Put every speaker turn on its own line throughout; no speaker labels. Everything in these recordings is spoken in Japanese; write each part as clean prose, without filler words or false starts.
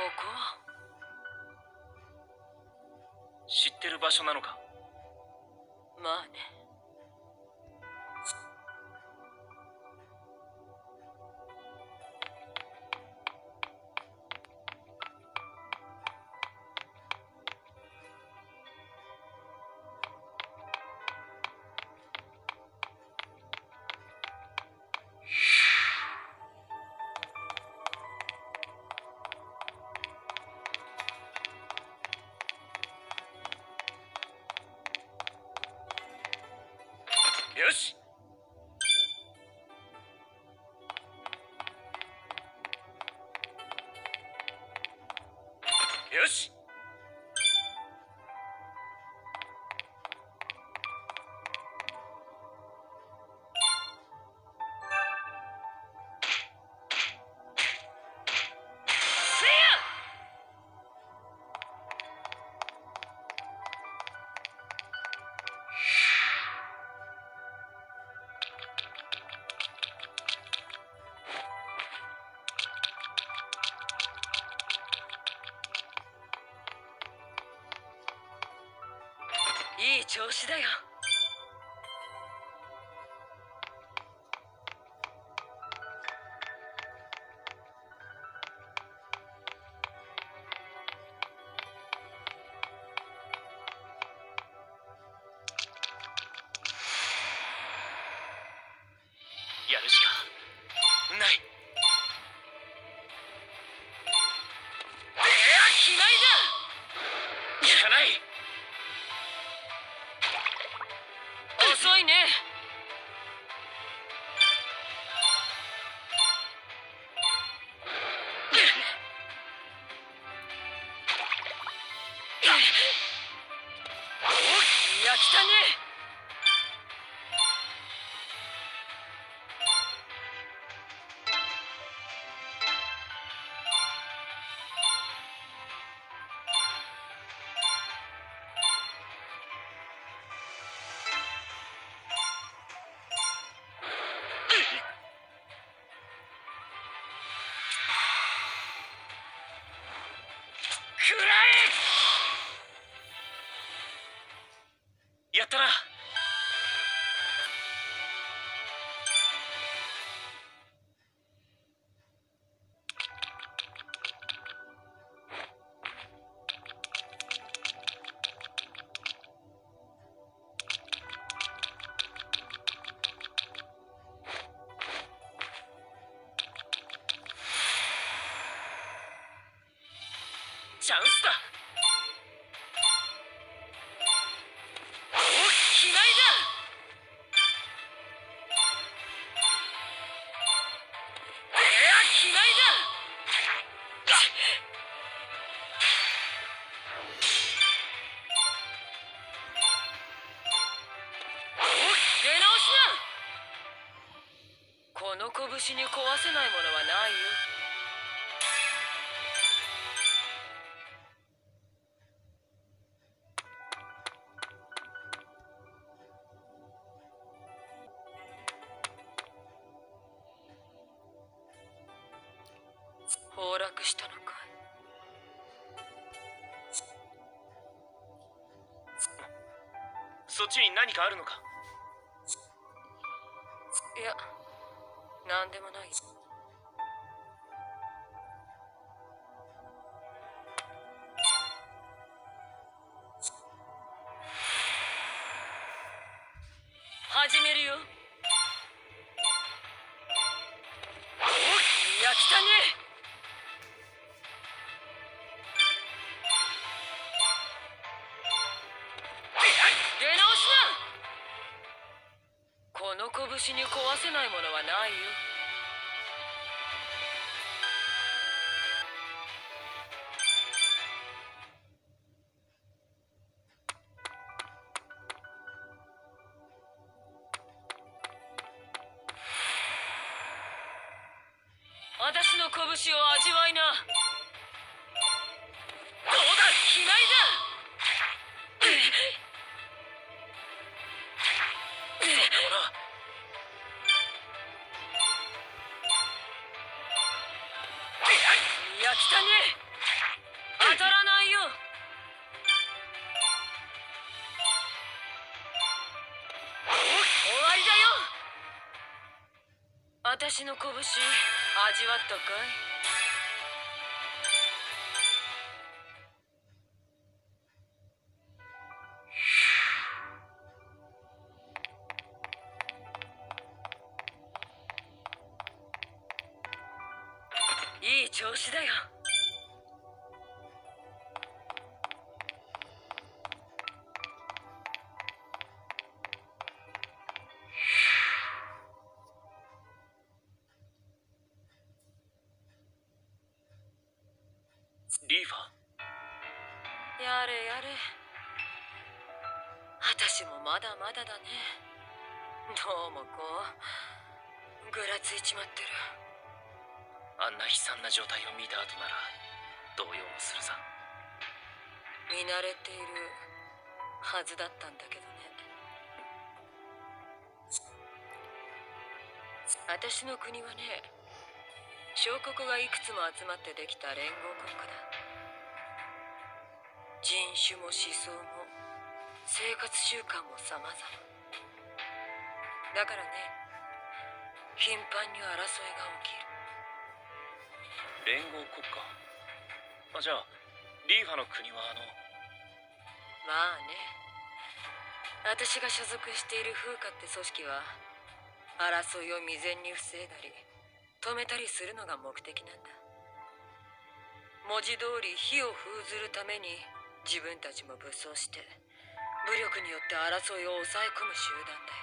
こ
知ってる場所なのか？
まあね。
よし。よし。
いい調子だよ。
やるしかない。
決まりだ。
効かない。
遅いね。いや、来たね。
くらえ。やったな。チャンスだ。お、決まりだ。決まりだ。出直しだ。この拳に壊せないものはないよ。崩落したのかい。 そっちに何かあるのか？
いや、なんでもない。始めるよ。いや、来たね。出直しだ。この拳に壊せないものはないよ。私の拳を味わいな。どうだ、決まりだ。
そんなもの。
いや、来たね。 当たらないよ。終わりだよ。私の拳味わったかい。いい調子だよ。
リーファ
やれやれ。私もまだまだだね。どうもこうぐらついちまってる。
あんな悲惨な状態を見た後なら動揺もするさ。
見慣れているはずだったんだけどね。私の国はね、小国がいくつも集まってできた連合国家だ。人種も思想も生活習慣も様々だからね、頻繁に争いが起きる。
連合国家。じゃあリーファの国は
まあね、私が所属している風化って組織は争いを未然に防いだり止めたりするのが目的なんだ。文字通り火を封ずるために自分たちも武装して武力によって争いを抑え込む集団だよ。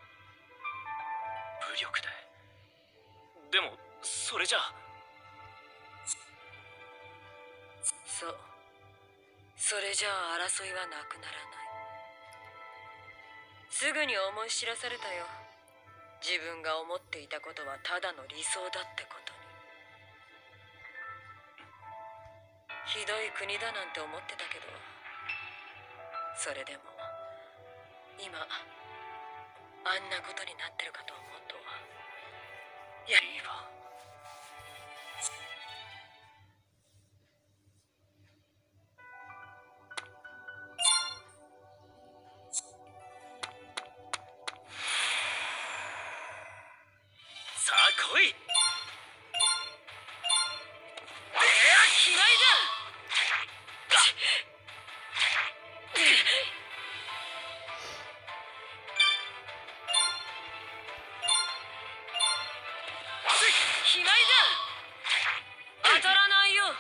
武力で。でもそれじゃあ。
そう、それじゃあ争いはなくならない。すぐに思い知らされたよ。自分が思っていたことはただの理想だってことに。ひどい国だなんて思ってたけど、それでも今あんなことになってるかと思うと、
リーファさあ来い。
決まりだ。決まりだ。当たらないよ。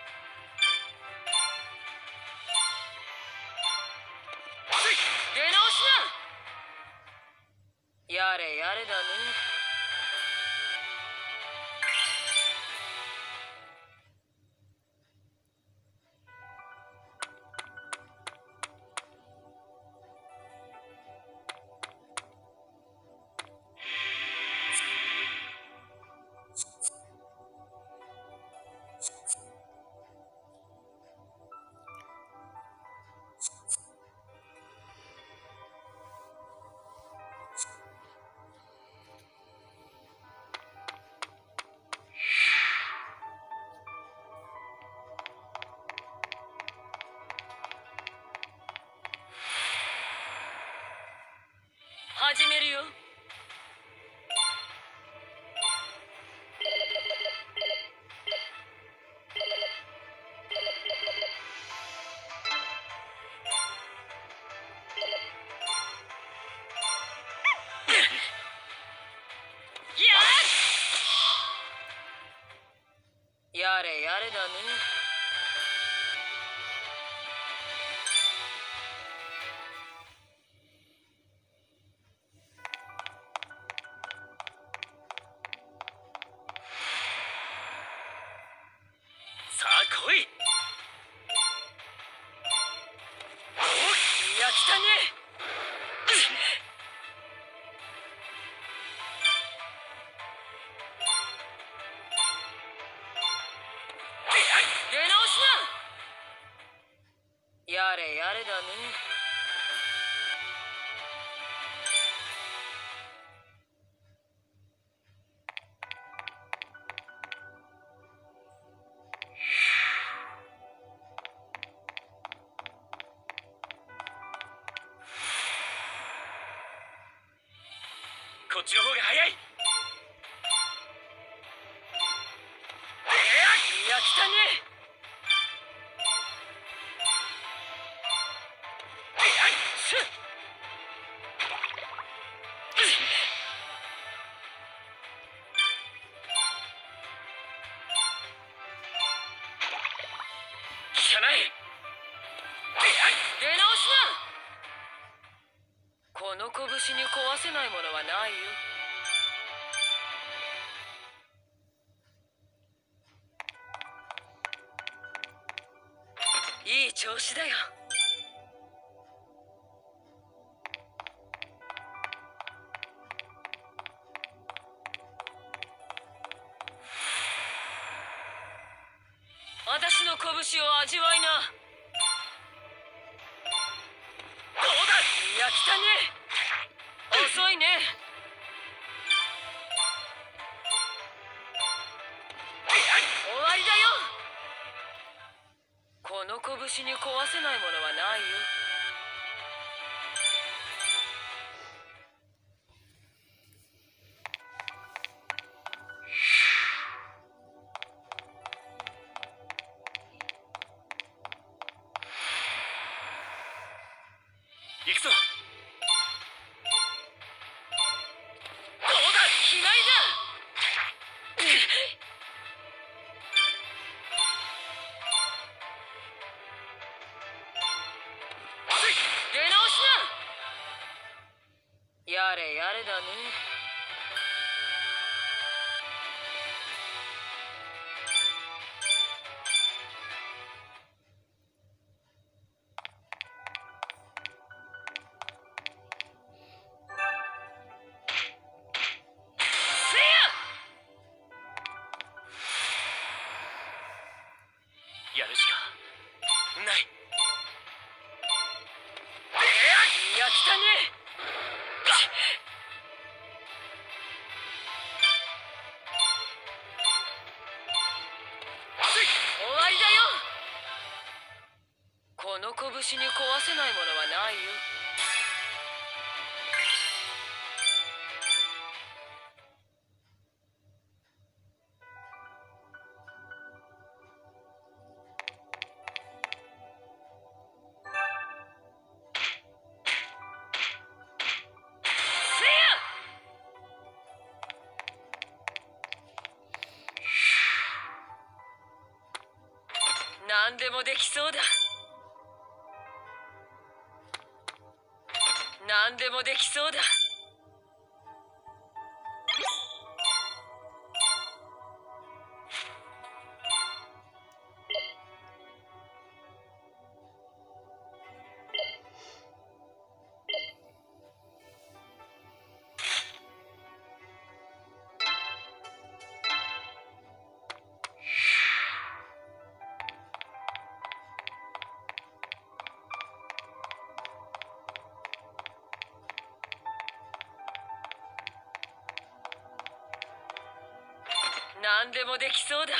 出直しな。やれやれだね。始めるよ。やれやれだね。
さあ来い。い
や、来たね。出直しな。やれやれだね。 来たね。出直しな。この拳に壊せないものはないよ。いい調子だよ。私の拳を味わいな。どうだ。いや、来たね。遅いね。終わりだよ。この拳に壊せないものはないよ。
行くぞ。
どうだ。決まりだ。出直しな。やれやれだね。
やるしかない。
いや、来たね。終わりだよ。この拳に壊せないものはないよ。何でもできそうだ。何でもできそうだ。何でもできそうだ。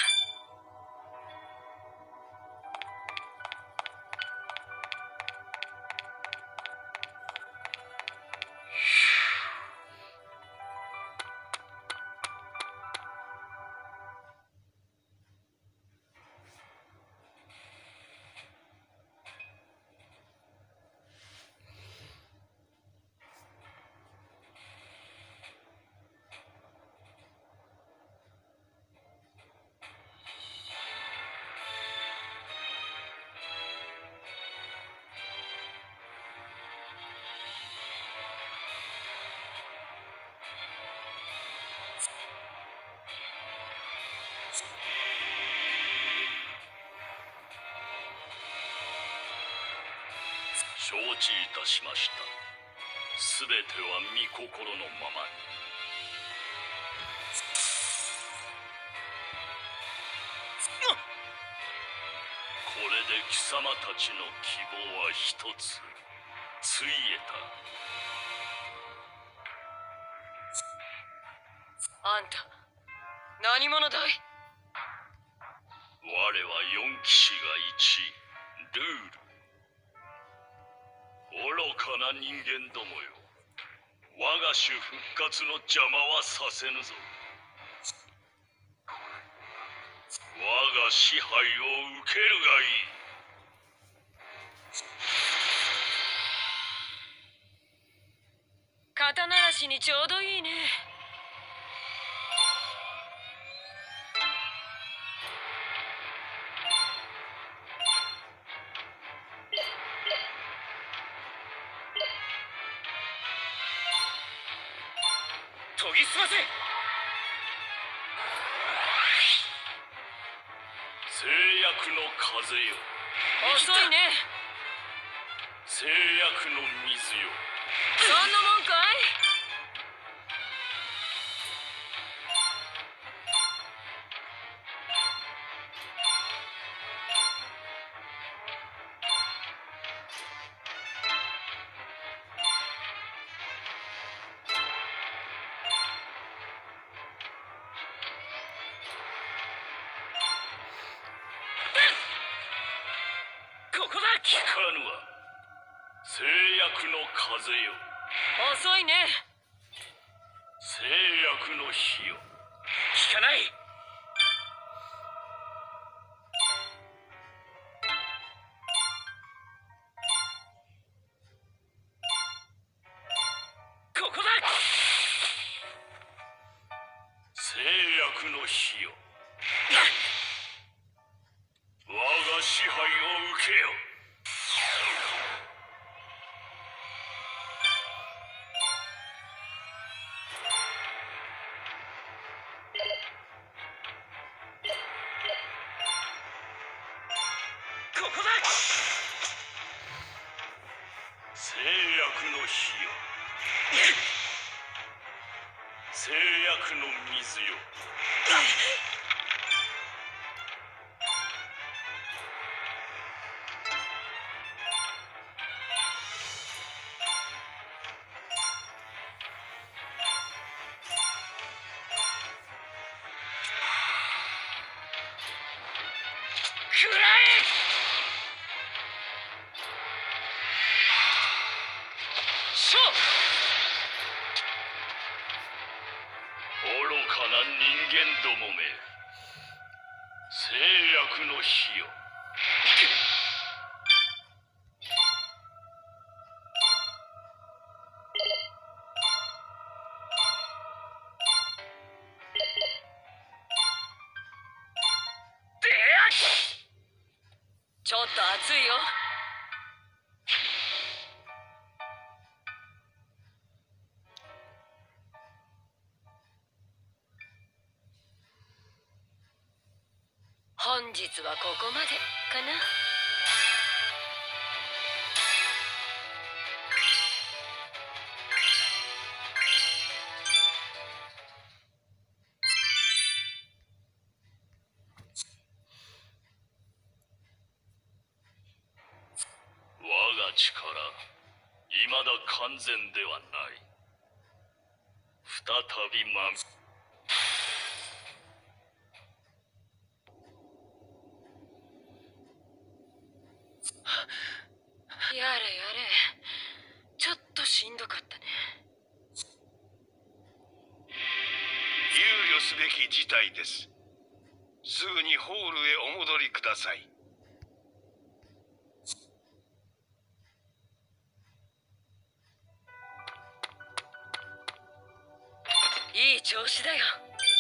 承知いたしました。すべては御心のままに。これで貴様たちの希望は一つついえた。
あんた何者だい。
我は四騎士が一ルール。愚かな人間どもよ、我が種復活の邪魔はさせぬぞ。我我が支配を受けるがいい。
肩慣らしにちょうどいいね。
研ぎ澄ませ。
制約の風よ。
遅いね。
制約の水よ。
そんなもんかい。
ここだ。
聞かぬわ。制約の風よ。
遅いね。
制約の火よ。
聞かない。ここだ。
制約の火よ。我が支配を受けよ。
ここだ。
制約の火よ。制約の水よ。
くらえ。しょ。
愚かな人間どもめ。制約の火よ。
ちょっと熱いよ。本日はここまでかな。
我が力、未だ完全ではない。再び
やれやれ。ちょっとしんどかったね。
憂慮すべき事態です。すぐにホールへお戻りください。
いい調子だよ。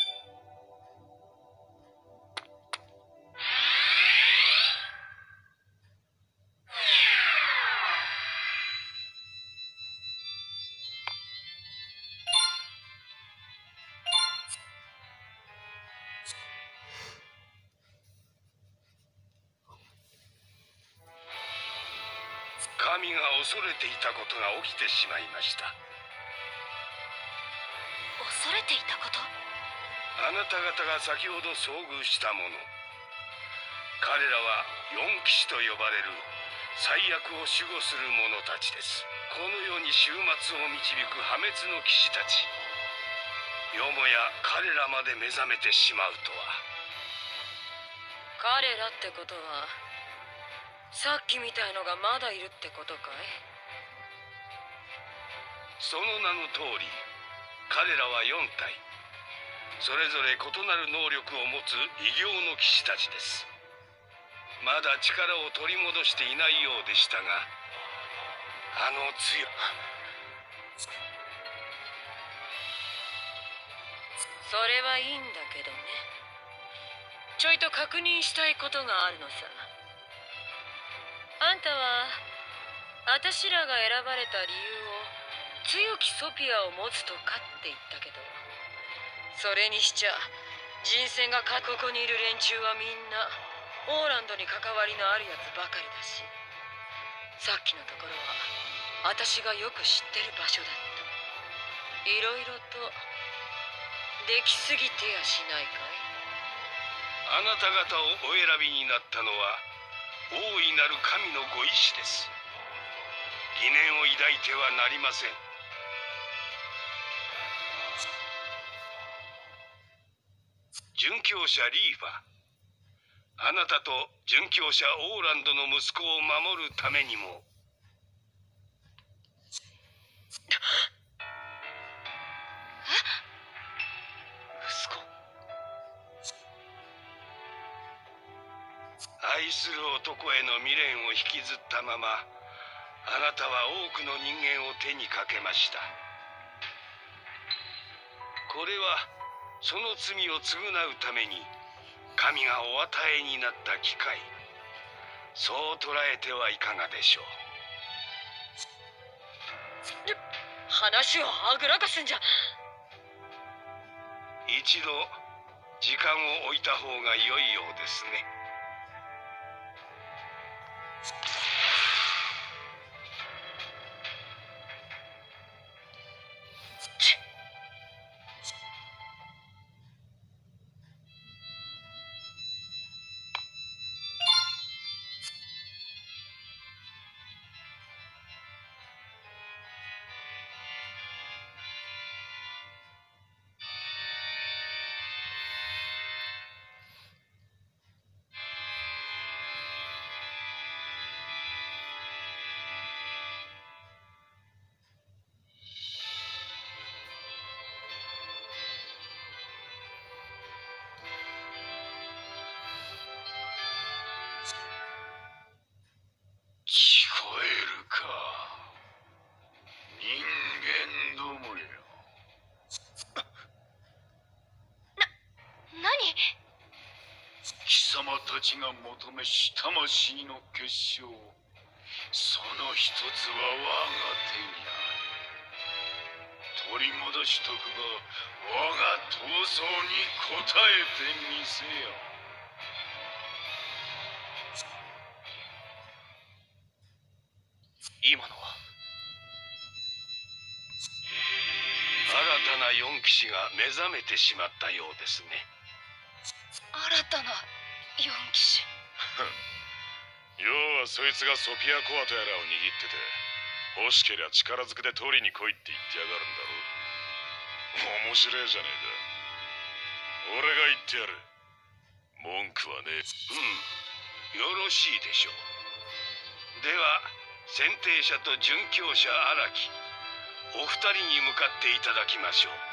神が恐れていたことが起きてしまいました。
恐れていたこと？
あなた方が先ほど遭遇したもの、彼らは四騎士と呼ばれる最悪を守護する者たちです。この世に終末を導く破滅の騎士たち。よもや彼らまで目覚めてしまうとは。
彼らってことはさっきみたいのがまだいるってことかい？
その名の通り、彼らは4体。 それぞれ異なる能力を持つ異形の騎士たちです。まだ力を取り戻していないようでしたが、
それはいいんだけどね。ちょいと確認したいことがあるのさ。あんたは私らが選ばれた理由を強きソピアを持つとかって言ったけど、それにしちゃ人選がここにいる連中はみんなオーランドに関わりのあるやつばかりだし、さっきのところは私がよく知ってる場所だった。いろいろとできすぎてやしないかい？
あなた方をお選びになったのは大いなる神のご意志です。疑念を抱いてはなりません。殉教者リーファ、あなたと殉教者オーランドの息子を守るためにも。
息子。
愛する男への未練を引きずったまま、あなたは多くの人間を手にかけました。これはその罪を償うために神がお与えになった機会、そう捉えてはいかがでしょう。
話をはぐらかすんじゃ。
一度時間を置いた方が良いようですね。聞こえるか、人間どもよ。
何？
貴様たちが求めし魂の結晶、その一つは我が手にある。取り戻しとくが、我が闘争に応えてみせよ。
今のは。
新たな四騎士が目覚めてしまったようですね。
新たな四騎士。
要はそいつがソピアコアとやらを握ってて、欲しけりゃ力ずくで取りに来いって言ってやがるんだろ。面白えじゃねえか。俺が言ってやる。文句はねえ。
よろしいでしょう。では選定者と殉教者荒木、お二人に向かっていただきましょう。